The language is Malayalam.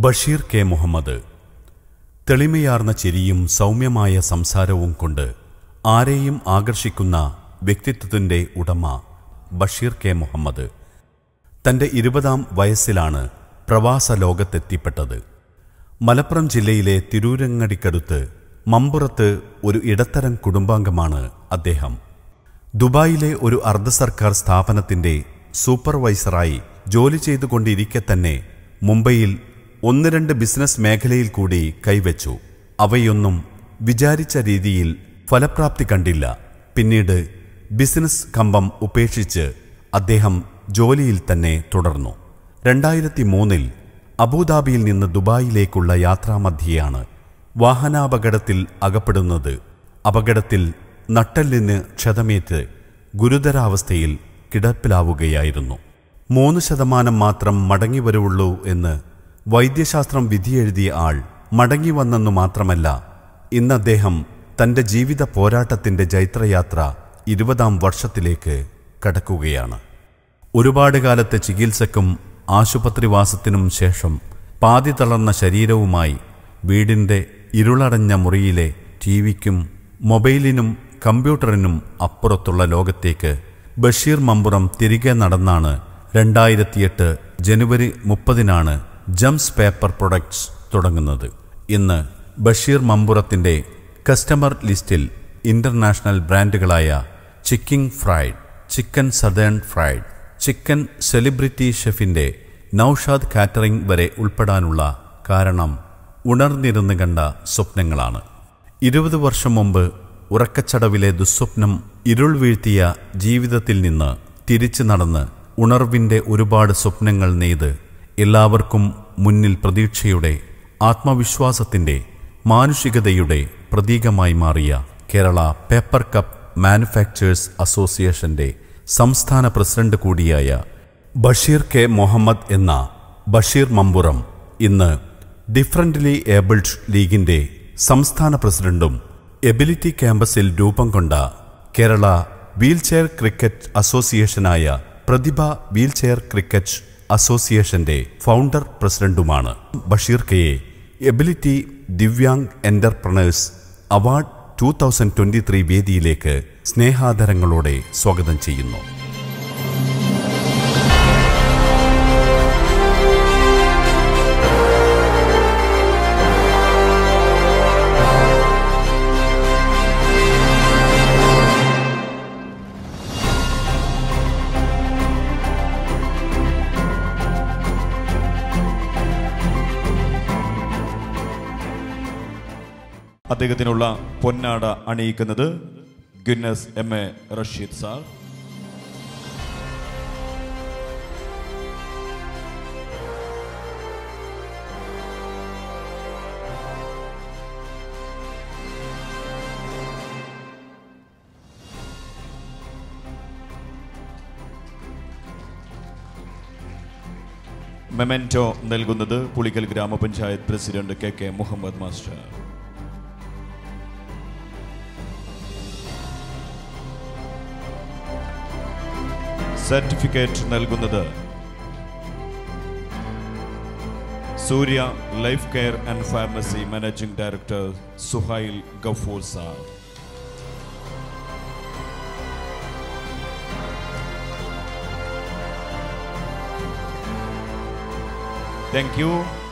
ബഷീർ കെ മുഹമ്മദ് തെളിമയാർന്ന ചിരിയും സൗമ്യമായ സംസാരവും കൊണ്ട് ആരെയും ആകർഷിക്കുന്ന വ്യക്തിത്വത്തിൻ്റെ ഉടമ ബഷീർ കെ മുഹമ്മദ് തൻ്റെ 20-ാം വയസ്സിലാണ് പ്രവാസ ലോകത്തെത്തിപ്പെട്ടത്. മലപ്പുറം ജില്ലയിലെ തിരൂരങ്ങടിക്കടുത്ത് മമ്പുറത്ത് ഒരു ഇടത്തരം കുടുംബാംഗമാണ് അദ്ദേഹം. ദുബായിലെ ഒരു അർദ്ധസർക്കാർ സ്ഥാപനത്തിൻ്റെ സൂപ്പർവൈസറായി ജോലി ചെയ്തുകൊണ്ടിരിക്കെ തന്നെ മുംബൈയിൽ 1-2 ബിസിനസ് മേഖലയിൽ കൂടി കൈവച്ചു. അവയൊന്നും വിചാരിച്ച രീതിയിൽ ഫലപ്രാപ്തി കണ്ടില്ല. പിന്നീട് ബിസിനസ് കമ്പം ഉപേക്ഷിച്ച് അദ്ദേഹം ജോലിയിൽ തന്നെ തുടർന്നു. 2003-ൽ അബുദാബിയിൽ നിന്ന് ദുബായിലേക്കുള്ള യാത്രാമധ്യയാണ് വാഹനാപകടത്തിൽ അകപ്പെടുന്നത്. അപകടത്തിൽ നട്ടെല്ലിന് ക്ഷതമേറ്റ് ഗുരുതരാവസ്ഥയിൽ കിടപ്പിലാവുകയായിരുന്നു. 3% മാത്രം മടങ്ങിവരുള്ളൂ എന്ന് വൈദ്യശാസ്ത്രം വിധിയെഴുതിയ ആൾ മടങ്ങിവന്നെന്നു മാത്രമല്ല, ഇന്ന് അദ്ദേഹം തൻ്റെ ജീവിത പോരാട്ടത്തിൻ്റെ ജൈത്രയാത്ര 20-ാം വർഷത്തിലേക്ക് കടക്കുകയാണ്. ഒരുപാട് കാലത്തെ ചികിത്സക്കും ആശുപത്രിവാസത്തിനും ശേഷം പാതി തളർന്ന ശരീരവുമായി വീടിൻ്റെ ഇരുളടഞ്ഞ മുറിയിലെ ടിവിക്കും മൊബൈലിനും കമ്പ്യൂട്ടറിനും അപ്പുറത്തുള്ള ലോകത്തേക്ക് ബഷീർ മമ്പുറം തിരികെ നടന്നാണ് 2008 ജനുവരി 30-നാണ് ജംസ് പേപ്പർ പ്രൊഡക്ട്സ് തുടങ്ങുന്നത്. ഇന്ന് ബഷീർ മമ്പുറത്തിൻ്റെ കസ്റ്റമർ ലിസ്റ്റിൽ ഇന്റർനാഷണൽ ബ്രാൻഡുകളായ Chicking fried, chicken southern fried, chicken celebrity ഷെഫിൻ്റെ നൌഷാദ് കാറ്ററിംഗ് വരെ ഉൾപ്പെടാനുള്ള കാരണം ഉണർന്നിരുന്ന് കണ്ട സ്വപ്നങ്ങളാണ്. 20 വർഷം മുമ്പ് ഉറക്കച്ചടവിലെ ദുസ്വപ്നം ഇരുൾ വീഴ്ത്തിയ ജീവിതത്തിൽ നിന്ന് തിരിച്ചു നടന്ന് ഉണർവിൻ്റെ ഒരുപാട് സ്വപ്നങ്ങൾ നെയ്ത് എല്ലാവർക്കും മുന്നിൽ പ്രതീക്ഷയുടെ, ആത്മവിശ്വാസത്തിൻ്റെ, മാനുഷികതയുടെ പ്രതീകമായി മാറിയ കേരള പേപ്പർ കപ്പ് മാനുഫാക്ചേഴ്സ് അസോസിയേഷൻ്റെ സംസ്ഥാന പ്രസിഡന്റ് കൂടിയായ ബഷീർ കെ മുഹമ്മദ് എന്ന ബഷീർ മമ്പുറം ഇന്ന് ഡിഫറൻ്റ്ലി ഏബിൾഡ് ലീഗിൻ്റെ സംസ്ഥാന പ്രസിഡന്റും എബിലിറ്റി ക്യാമ്പസിൽ രൂപം കൊണ്ട കേരള വീൽചെയർ ക്രിക്കറ്റ് അസോസിയേഷനായ പ്രതിഭ വീൽചെയർ ക്രിക്കറ്റ് അസോസിയേഷന്റെ ഫൗണ്ടർ പ്രസിഡന്റുമാണ്. ബഷീർ കെയെ എബിലിറ്റി ദിവ്യാങ് എന്റർപ്രണേഴ്സ് അവാർഡ് 2023 വേദിയിലേക്ക് സ്നേഹാദരങ്ങളോടെ സ്വാഗതം ചെയ്യുന്നു. അദ്ദേഹത്തിനുള്ള പൊന്നാട അണിയിക്കുന്നത് Guinness M A. Rasheed sir. Memento നൽകുന്നത് Pulikkal grama panchayat president K Muhammad master. Certificate നൽകുന്നത് Surya life care and pharmacy managing director Suhail Gafoor sir. Thank U.